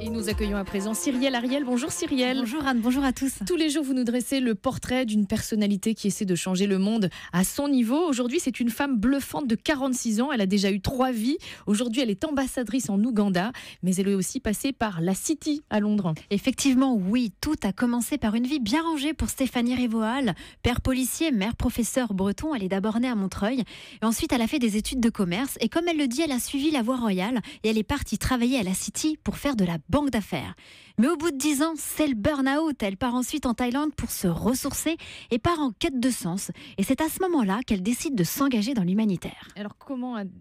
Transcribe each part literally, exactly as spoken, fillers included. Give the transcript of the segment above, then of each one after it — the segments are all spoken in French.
Et nous accueillons à présent Cyrielle Ariel. Bonjour Cyrielle. Bonjour Anne, bonjour à tous. Tous les jours, vous nous dressez le portrait d'une personnalité qui essaie de changer le monde à son niveau. Aujourd'hui, c'est une femme bluffante de quarante-six ans. Elle a déjà eu trois vies. Aujourd'hui, elle est ambassadrice en Ouganda, mais elle est aussi passée par la City à Londres. Effectivement, oui, tout a commencé par une vie bien rangée pour Stéphanie Rivoal. Père policier, mère professeur breton, elle est d'abord née à Montreuil. Et ensuite, elle a fait des études de commerce. Et comme elle le dit, elle a suivi la voie royale et elle est partie travailler à la City pour faire de la banque d'affaires. Mais au bout de dix ans, c'est le burn-out. Elle part ensuite en Thaïlande pour se ressourcer et part en quête de sens. Et c'est à ce moment-là qu'elle décide de s'engager dans l'humanitaire. Alors comment a...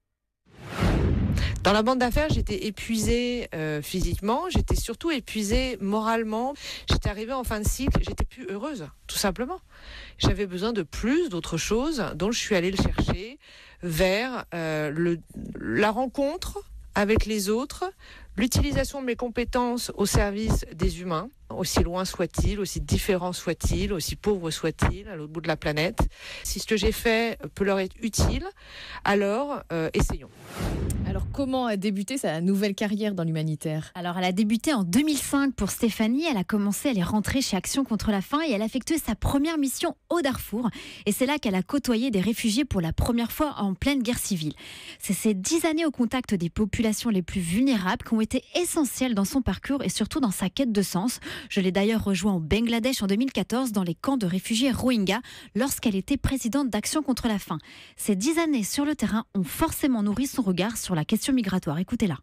Dans la bande d'affaires, j'étais épuisée euh, physiquement, j'étais surtout épuisée moralement. J'étais arrivée en fin de cycle, j'étais plus heureuse, tout simplement. J'avais besoin de plus, d'autres choses, donc je suis allée le chercher vers euh, le, la rencontre avec les autres, l'utilisation de mes compétences au service des humains, aussi loin soit-il, aussi différent soit-il, aussi pauvre soit-il, à l'autre bout de la planète. Si ce que j'ai fait peut leur être utile, alors euh, essayons. Alors comment a débuté sa nouvelle carrière dans l'humanitaire ? Alors elle a débuté en deux mille cinq pour Stéphanie, elle a commencé, elle est rentrée chez Action contre la faim et elle a effectué sa première mission au Darfour. Et c'est là qu'elle a côtoyé des réfugiés pour la première fois en pleine guerre civile. C'est ces dix années au contact des populations les plus vulnérables qui ont été essentielles dans son parcours et surtout dans sa quête de sens. Je l'ai d'ailleurs rejoint au Bangladesh en deux mille quatorze dans les camps de réfugiés Rohingyas lorsqu'elle était présidente d'Action contre la faim. Ces dix années sur le terrain ont forcément nourri son regard sur la question migratoire. Écoutez-la.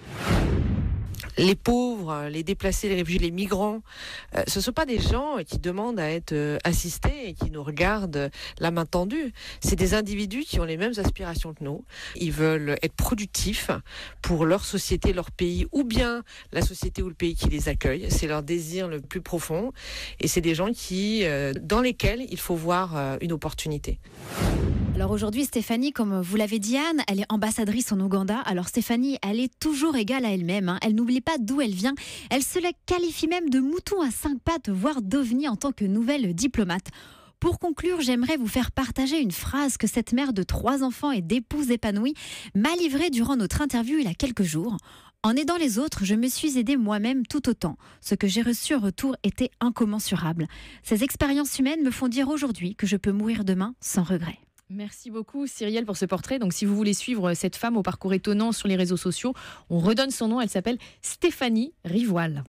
Les pauvres, les déplacés, les réfugiés, les migrants, euh, ce ne sont pas des gens qui demandent à être euh, assistés et qui nous regardent la main tendue. C'est des individus qui ont les mêmes aspirations que nous. Ils veulent être productifs pour leur société, leur pays, ou bien la société ou le pays qui les accueille. C'est leur désir le plus profond. Et c'est des gens qui, euh, dans lesquels il faut voir euh, une opportunité. Alors aujourd'hui, Stéphanie, comme vous l'avez dit Anne, elle est ambassadrice en Ouganda. Alors Stéphanie, elle est toujours égale à elle-même. Hein. Elle n'oublie pas d'où elle vient. Elle se la qualifie même de mouton à cinq pattes, voire d'ovni en tant que nouvelle diplomate. Pour conclure, j'aimerais vous faire partager une phrase que cette mère de trois enfants et d'épouse épanouie m'a livrée durant notre interview il y a quelques jours. En aidant les autres, je me suis aidée moi-même tout autant. Ce que j'ai reçu en retour était incommensurable. Ces expériences humaines me font dire aujourd'hui que je peux mourir demain sans regret. Merci beaucoup Cyrielle pour ce portrait. Donc si vous voulez suivre cette femme au parcours étonnant sur les réseaux sociaux, on redonne son nom, elle s'appelle Stéphanie Rivoal.